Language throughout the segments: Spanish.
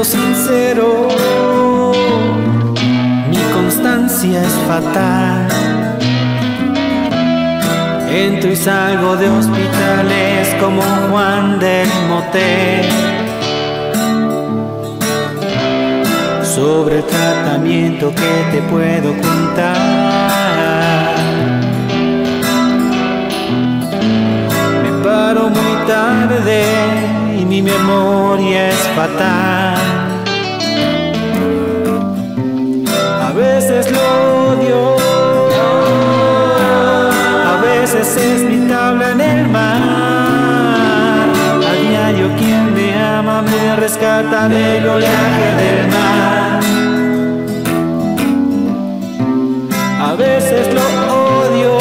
Siendo sincero, mi constancia es fatal. Entro y salgo de hospitales como Juan del motel. Sobre el tratamiento que te puedo contar, me paro muy tarde y mi memoria es fatal. A veces lo odio, a veces es mi tabla en el mar. A diario quien me ama me rescata del oleaje del mar. A veces lo odio,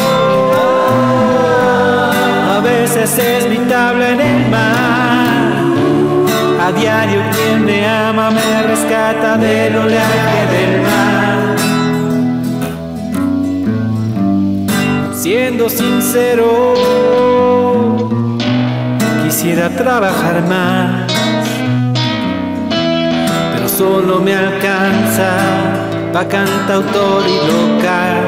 a veces es mi tabla en el mar. A diario quien me ama me rescata del oleaje del mar. Siendo sincero, quisiera trabajar más, pero solo me alcanza pa' cantautor y local.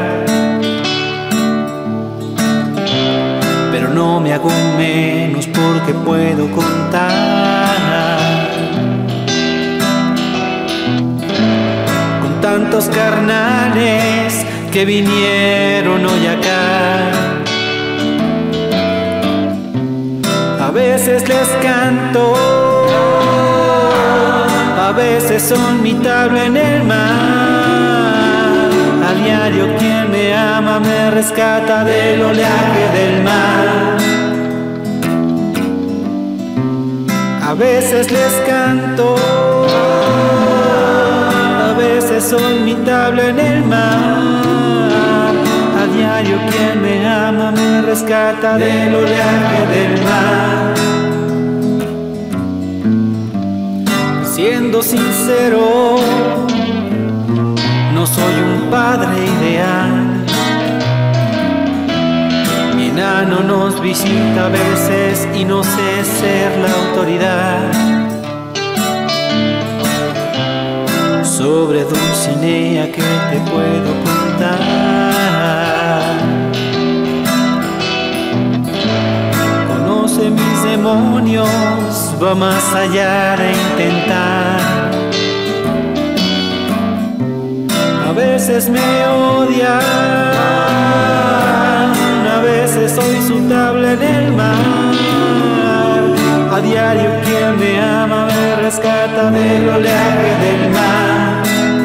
Pero no me hago menos porque puedo contar con tantos carnales que vinieron hoy acá. A veces les canto, a veces son mi tabla en el mar. A diario quien me ama me rescata del oleaje del mar. A veces les canto, a veces son mi tabla en el mar. A diario quien me ama me rescata del oleaje del mar. Siendo sincero, no soy un padre ideal. Mi enano nos visita a veces y no sé ser la autoridad. Sobre Dulcinea que te puedo contar. Conoce mis demonios, va más allá de intentar. A veces me odian, a veces soy su tabla en el mar. A diario quien me ama me rescata del oleaje del mar.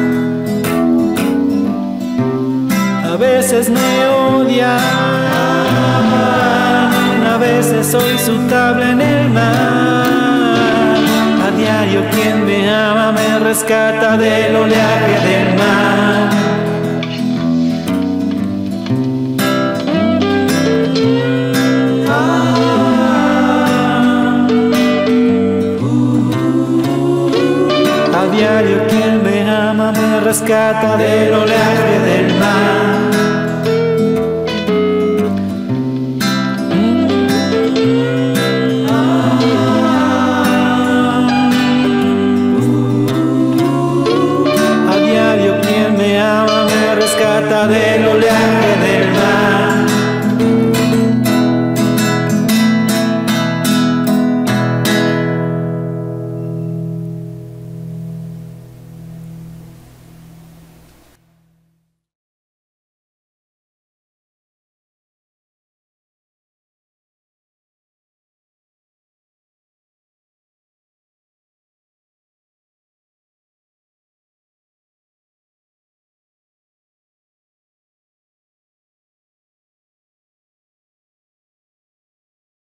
A veces me odian, a veces soy su tabla en el mar. A diario quien me ama me rescata del oleaje del mar. A diario quien me ama me rescata del oleaje del mar.